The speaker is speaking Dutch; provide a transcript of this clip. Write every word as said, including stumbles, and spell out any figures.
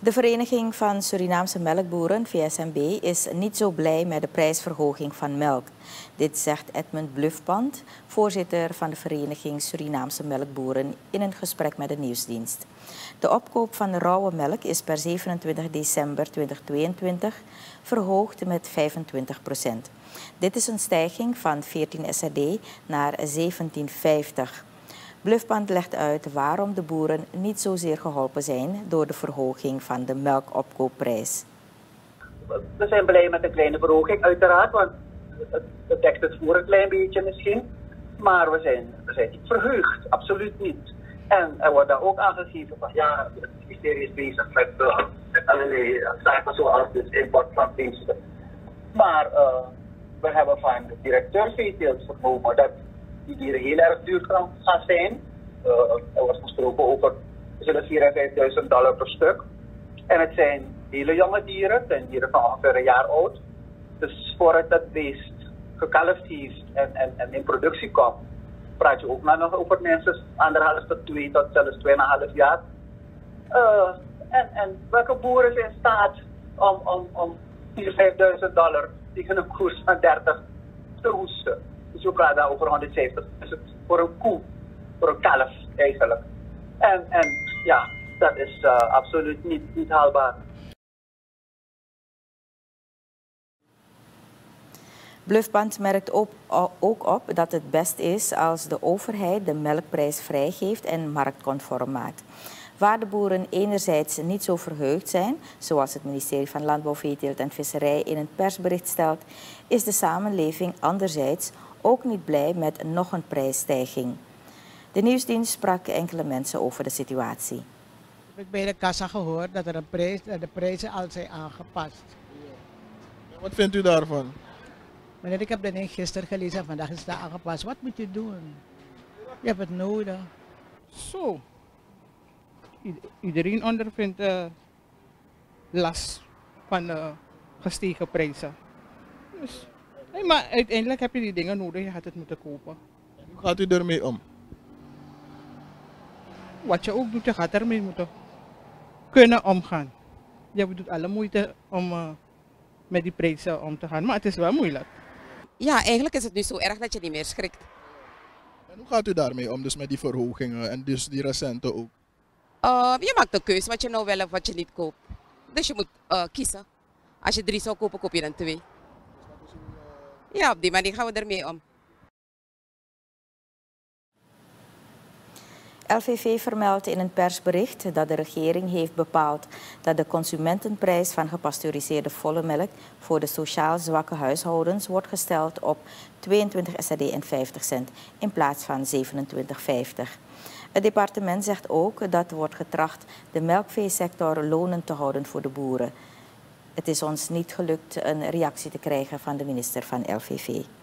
De Vereniging van Surinaamse Melkboeren, V S M B, is niet zo blij met de prijsverhoging van melk. Dit zegt Edmund Blufpand, voorzitter van de Vereniging Surinaamse Melkboeren, in een gesprek met de nieuwsdienst. De opkoop van de rauwe melk is per zevenentwintig december tweeduizend tweeëntwintig verhoogd met vijfentwintig procent. Dit is een stijging van veertien S R D naar zeventien vijftig. Blufpand legt uit waarom de boeren niet zozeer geholpen zijn door de verhoging van de melkopkoopprijs. We zijn blij met de kleine verhoging, uiteraard, want het, het dekt het voor een klein beetje misschien. Maar we zijn, we zijn niet verheugd, absoluut niet. En er wordt daar ook aangegeven van ja, het ministerie is bezig met, uh, met allerlei zaken zoals dus import van beesten. Maar uh, we hebben van de directeur veeteelt vernomen dat die dieren heel erg duur kan gaan zijn. Uh, er was gesproken over vierduizend en vijfduizend dollar per stuk. En het zijn hele jonge dieren, het zijn dieren van ongeveer een jaar oud. Dus voordat dat beest gekalfd heeft en, en, en in productie komt, praat je ook maar nog over mensen anderhalf tot twee tot zelfs tweeënhalf jaar. Uh, en, en welke boeren zijn in staat om, om, om vierduizend, vijfduizend dollar tegen een koers van dertig te hoesten? Dus we praten over honderdzeventig voor een koe, voor een kalf eigenlijk. En, en ja, dat is uh, absoluut niet, niet haalbaar. Blufpand merkt op, ook op dat het best is als de overheid de melkprijs vrijgeeft en marktconform maakt. Waar de boeren enerzijds niet zo verheugd zijn, zoals het ministerie van Landbouw, Veeteelt en Visserij in een persbericht stelt, is de samenleving anderzijds ook niet blij met nog een prijsstijging. De nieuwsdienst sprak enkele mensen over de situatie. Ik heb bij de kassa gehoord dat er een prijs, dat de prijzen al zijn aangepast. Wat vindt u daarvan? Meneer, ik heb dat gisteren gelezen en vandaag is het aangepast. Wat moet je doen? Je hebt het nodig. Zo. Iedereen ondervindt uh, last van de uh, gestegen prijzen. Dus, nee, maar uiteindelijk heb je die dingen nodig, je gaat het moeten kopen. Hoe gaat u ermee om? Wat je ook doet, je gaat ermee moeten kunnen omgaan. Je doet alle moeite om uh, met die prijzen om te gaan, maar het is wel moeilijk. Ja, eigenlijk is het nu zo erg dat je niet meer schrikt. En hoe gaat u daarmee om, dus met die verhogingen en dus die recente ook? Uh, je maakt een keuze wat je nou wel of wat je niet koopt. Dus je moet uh, kiezen. Als je drie zou kopen, koop je dan twee. Ja, op die manier gaan we ermee om. L V V vermeldt in een persbericht dat de regering heeft bepaald dat de consumentenprijs van gepasteuriseerde volle melk voor de sociaal zwakke huishoudens wordt gesteld op tweeëntwintig S R D en vijftig cent in plaats van zevenentwintig vijftig. Het departement zegt ook dat wordt getracht de melkveesector lonend te houden voor de boeren. Het is ons niet gelukt een reactie te krijgen van de minister van L V V.